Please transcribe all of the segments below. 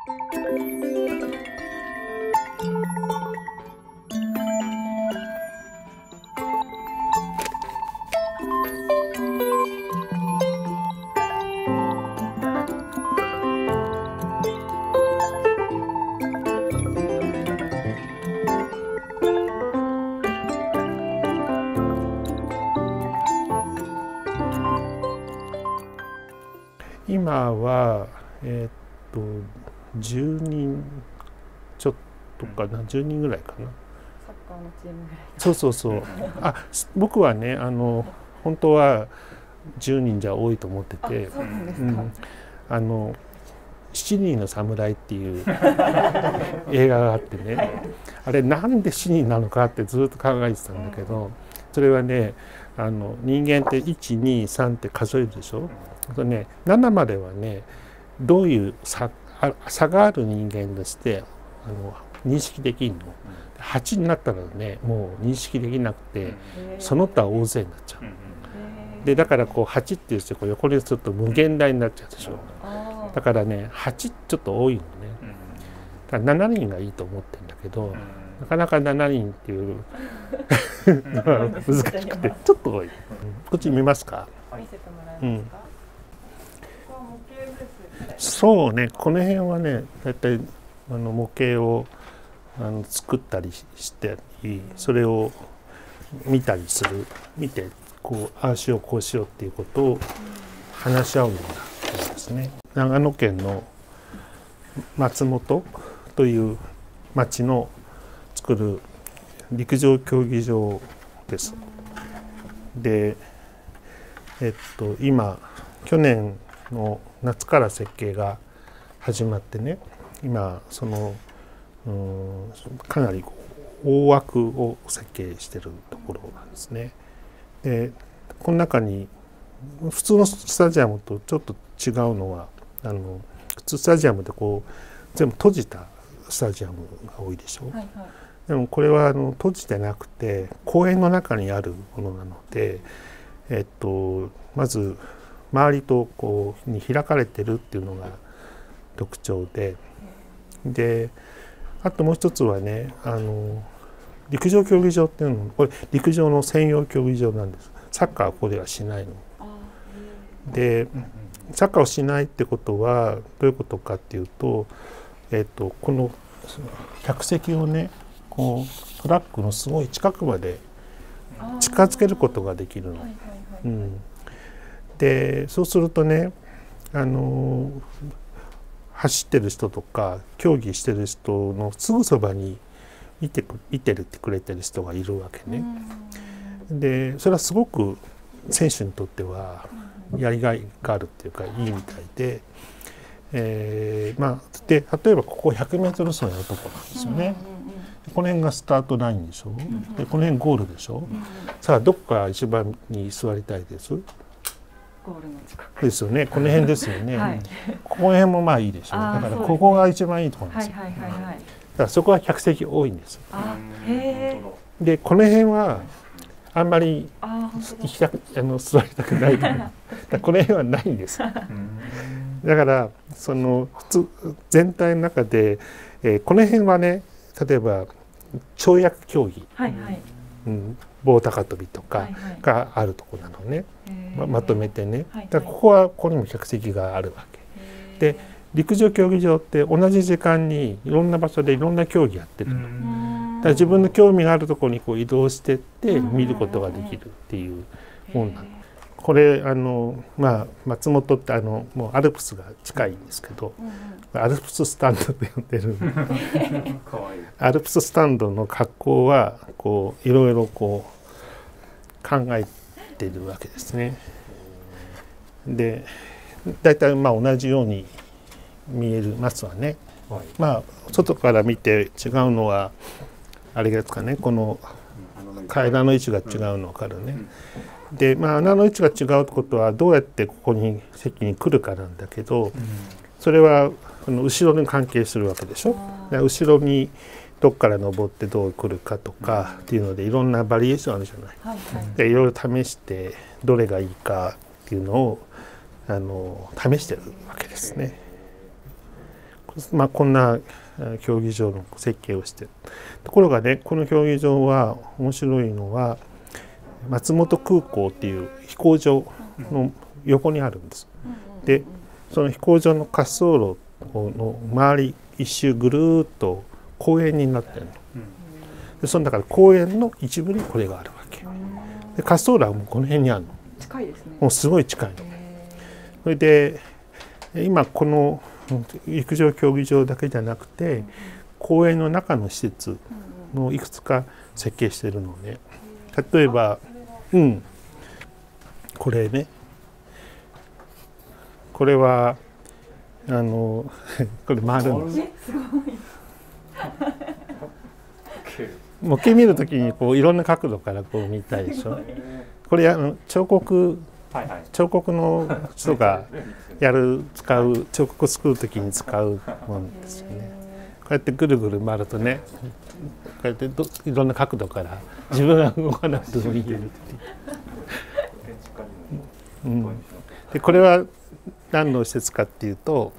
今は10人ちょっとかな、10人ぐらいかな。 サッカーのチームぐらい。 そうそうそう。僕はね、本当は10人じゃ多いと思ってて、7人の侍っていう映画があってね、あれなんで7人なのかってずっと考えてたんだけど、それはね、人間って1、2、3って数えるでしょ。ね、7まではね、どういう差がある人間として認識できるの。8になったらね、もう認識できなくて、その他大勢になっちゃう。でだからこう8っていうとこう横にすると無限大になっちゃうでしょ。だからね、8ちょっと多いのね。だから7人がいいと思ってるんだけど、なかなか7人っていう難しくてちょっと多い。こっち見ますか。 見せてもらえますか。 そうね、この辺はね、だいたい模型を作ったりしてそれを見たりする、見てこうああしようこうしようっていうことを話し合うようなことですね。長野県の松本という町の作る陸上競技場です。で、今去年の夏から設計が始まってね、今かなり大枠を設計してるところなんですね。でこの中に普通のスタジアムとちょっと違うのは普通スタジアムでこう全部閉じたスタジアムが多いでしょ。でもこれは閉じてなくて公園の中にあるものなので、まず周りとこうに開かれてるっていうのが特徴で、あともう一つはね、陸上競技場っていうのもこれ陸上の専用競技場なんです。サッカーはここではしないの。でサッカーをしないってことはどういうことかっていうと、この客席をねこうトラックのすごい近くまで近づけることができるの。でそうするとね、走ってる人とか競技してる人のすぐそばにいてくれてる人がいるわけね。でそれはすごく選手にとってはやりがいがあるっていうかいいみたいで、で例えばここ 100m 走のとこなんですよね。この辺がスタートラインでしょ。でこの辺ゴールでしょ。さあどこから一番に座りたいです？ ゴールの近くですよね。この辺ですよね。この辺もまあいいでしょう。だからここが一番いいところなんですよ。だからそこは客席多いんです。でこの辺はあんまり座りたくないからこの辺はないんです。だから普通全体の中で、この辺はね、例えば跳躍競技、棒高跳びとかがあるところなのね。まとめてね。だからここにも客席があるわけ。で陸上競技場って同じ時間にいろんな場所でいろんな競技やってるの。だから自分の興味があるところにこう移動してって見ることができるっていうものなの。これ松本ってもうアルプスが近いんですけど、アルプススタンドって呼んでるアルプススタンドの格好はこういろいろこう考えているわけですね。でだいたい同じように見えますわね。外から見て違うのはあれですかね、この階段の位置が違うの分かるね。で穴の位置が違うことはどうやってここに席に来るかなんだけど、それは後ろに関係するわけでしょ。後ろにどっから登ってどう来るかとかっていうのでいろんなバリエーションあるじゃない。でいろいろ試してどれがいいかっていうのを試してるわけですね。 こんな競技場の設計をしてる。ところがね、この競技場は面白いのは松本空港っていう飛行場の横にあるんです。でその飛行場の滑走路の周り一周ぐるーっと公園になってるの。でそのだから公園の一部にこれがあるわけ。で滑走路はもうこの辺にあるの。 近いですね。 もうすごい近いの。それで今この陸上競技場だけじゃなくて公園の中の施設のいくつか設計してるのね。例えば、これね、これはこれ回るんです。模型見るときにこういろんな角度からこう見たいでしょ。これ彫刻の人が使う彫刻を作るときに使うものですよね。こうやってぐるぐる回るとね、こうやっていろんな角度から自分が動かなくてもいいっていう。でこれは何の施設かっていうと、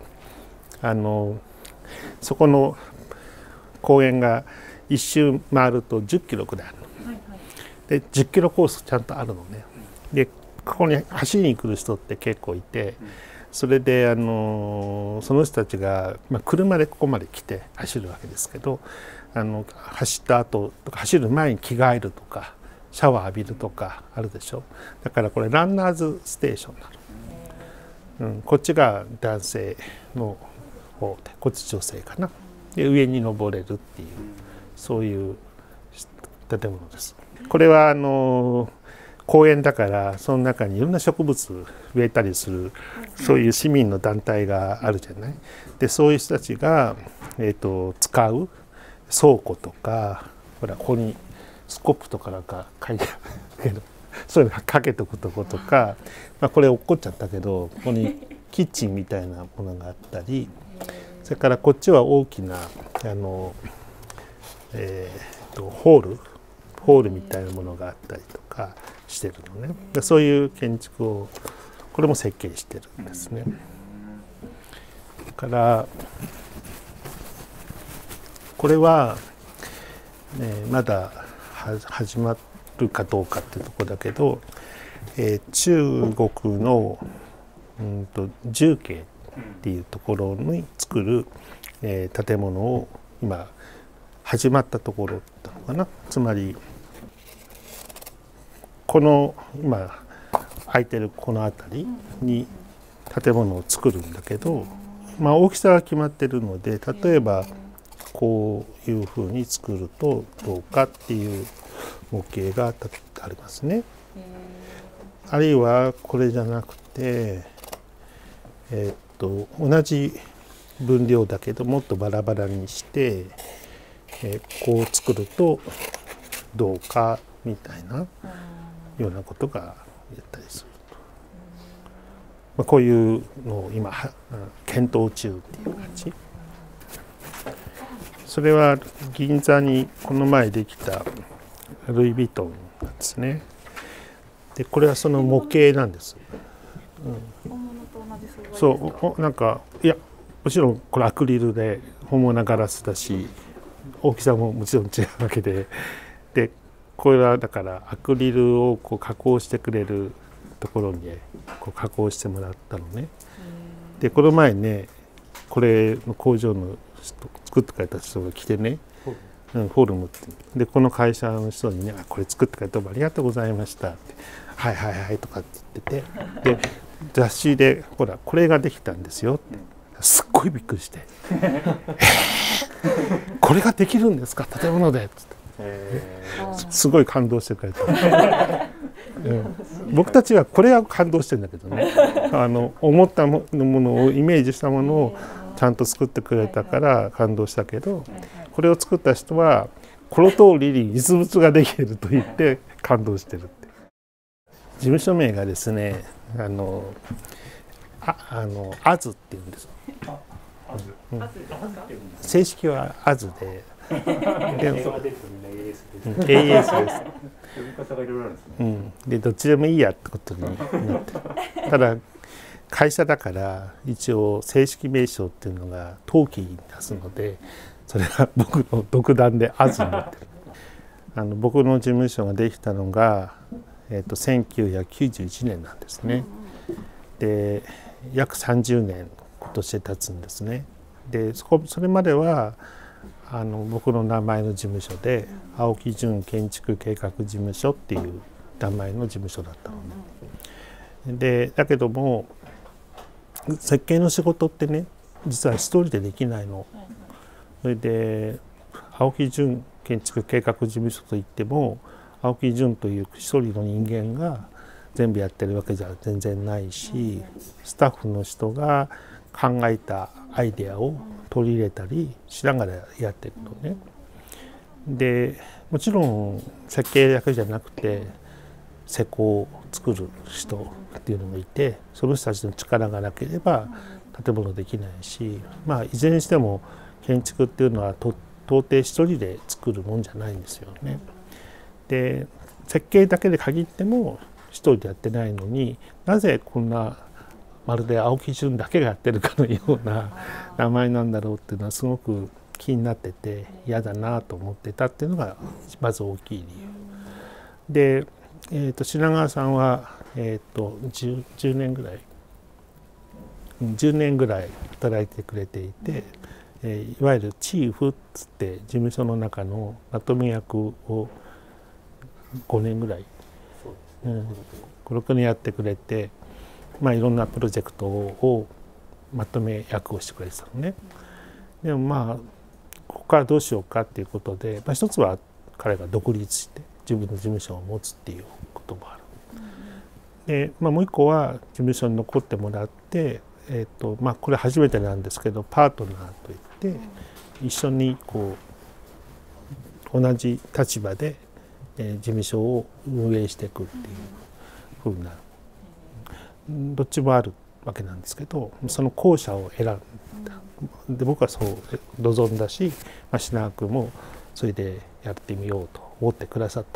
そこの公園が一周回ると10キロくらいあるの。で10キロコースちゃんとあるのね。でここに走りに来る人って結構いて、それでその人たちが、車でここまで来て走るわけですけど、走った後とか走る前に着替えるとかシャワー浴びるとかあるでしょ。だからこれランナーズステーションなの。こっちが男性の方でこっち女性かな。で上に登れるっていうそういう建物です。これは公園だからその中にいろんな植物植えたりするそういう市民の団体があるじゃない。でそういう人たちが、使う倉庫とか、ほらここにスコップとかなんか書いてあるけどそういうのかけとくとことか、これ落っこっちゃったけどここにキッチンみたいなものがあったり、それからこっちは大きなホールみたいなものがあったりとかしてるのね。でそういう建築をこれも設計してるんですね。だからこれは、まだ始まるかどうかっていうところだけど、中国の重慶っていうところに作る、建物を今始まったところだのかな。つまりこの今空いてるこの辺りに建物を作るんだけど、大きさが決まってるので、例えばこういうふうに作るとどうかっていう模型がありますね。あるいはこれじゃなくて、同じ分量だけどもっとバラバラにして、こう作るとどうかみたいなようなことが言ったりすると、こういうのを今検討中っていう感じ。それは銀座にこの前できたルイ・ヴィトンなんですね。でこれはその模型なんです。そうなんかいやもちろんこれアクリルで本物ガラスだし大きさももちろん違うわけで、これはだからアクリルをこう加工してくれるところにこう加工してもらったのね。でこの前ねこれの工場の作ってくれた人が来てね、フォルムってでこの会社の人にね「これ作ってくれてどうもありがとうございました」って「はいはいはい」とかって言ってて、で雑誌で「ほらこれができたんですよ」ってすっごいびっくりして「これができるんですか建物で」っつって。すごい感動してくれた。僕たちはこれは感動してるんだけどね、思ったものをイメージしたものをちゃんと作ってくれたから感動したけど、これを作った人はこの通りに実物ができると言って感動してるって。事務所名がですねアズっていうんです。正式はアズで。AS です。でどっちでもいいやってことになって、ただ会社だから一応正式名称っていうのが登記に出すので、それは僕の独断でASになってる。僕の事務所ができたのが、1991年なんですね。で約30年今年で経つんですね。でそれまでは僕の名前の事務所で青木淳建築計画事務所っていう名前の事務所だったのね。でだけども設計の仕事ってね、実は一人でできないの。それで青木淳建築計画事務所といっても、青木淳という一人の人間が全部やってるわけじゃ全然ないし、スタッフの人が考えたアイデアを取り入れたりしながらやっていくのね。でもちろん設計だけじゃなくて施工を作る人っていうのもいて、その人たちの力がなければ建物できないし、まあいずれにしても建築っていうのは到底一人で作るもんじゃないんですよね。で設計だけで限っても一人でやってないのに、なぜこんなまるで青木淳だけがやってるかのような名前なんだろうっていうのはすごく気になってて嫌だなと思ってたっていうのがまず大きい理由で、品川さんは、10年ぐらい10年ぐらい働いてくれていて、いわゆるチーフっつって事務所の中のまとめ役を5年ぐらい、56年やってくれて、まあ、いろんなプロジェクトをまとめ役をしてくれてたのね。でもまあここからどうしようかっていうことで、一つは彼が独立して自分の事務所を持つっていうこともある。で、もう一個は事務所に残ってもらって、これ初めてなんですけどパートナーといって一緒にこう同じ立場で事務所を運営していくっていうふうな、どっちもあるわけなんですけど、その後者を選んだ。で僕はそう望んだし、品川君もそれでやってみようと思ってくださった。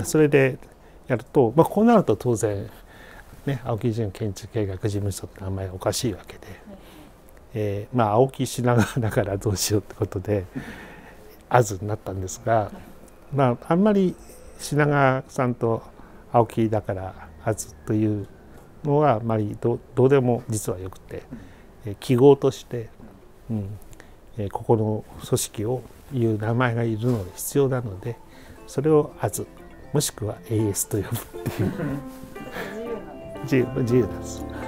それでやると、こうなると当然ね、青木淳建築計画事務所って名前おかしいわけで、青木品川だからどうしようってことでASになったんですが、あんまり品川さんと青木だからASというのはあまりどうでも実はよくて、記号として、ここの組織をいう名前がいるので必要なので、それをASもしくは AS と呼ぶっていう自由なんです。